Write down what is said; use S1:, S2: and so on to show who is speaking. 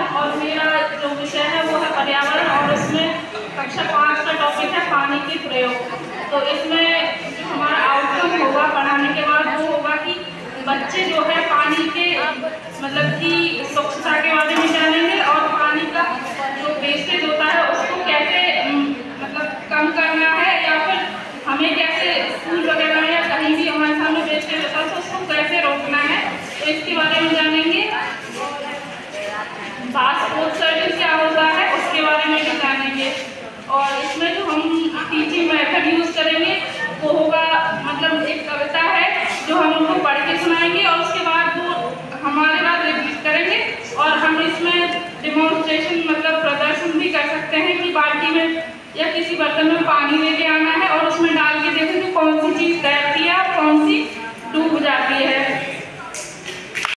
S1: और मेरा जो विषय है वो है पर्यावरण और उसमें कक्षा 5 का टॉपिक है पानी के प्रयोग। तो इसमें जो हमारा आउटकम होगा पढ़ाने के बाद वो होगा कि बच्चे जो है पानी के मतलब कि स्वच्छता के बारे में जानेंगे और पानी का जो वेस्टेज होता है उसको कैसे मतलब कम करना है या फिर हमें कैसे स्कूल वगैरह या कहीं भी हमारे सामने वेस्टेज होता है तो उसको कैसे रोकना है, तो इसके बारे में जानेंगे। पासपोर्ट सर्विस क्या होता है उसके बारे में भी जानेंगे। और इसमें जो हम टीचिंग मेथड यूज़ करेंगे वो होगा मतलब एक कविता है जो हम उनको पढ़ के सुनाएंगे और उसके बाद वो हमारे बाद रिपीट करेंगे और हम इसमें डिमॉन्स्ट्रेशन मतलब प्रदर्शन भी कर सकते हैं कि बाल्टी में या किसी बर्तन में पानी लेके आना है और उसमें डाल के देखें कि कौन सी चीज़ तैरती है और कौन सी डूब जाती है।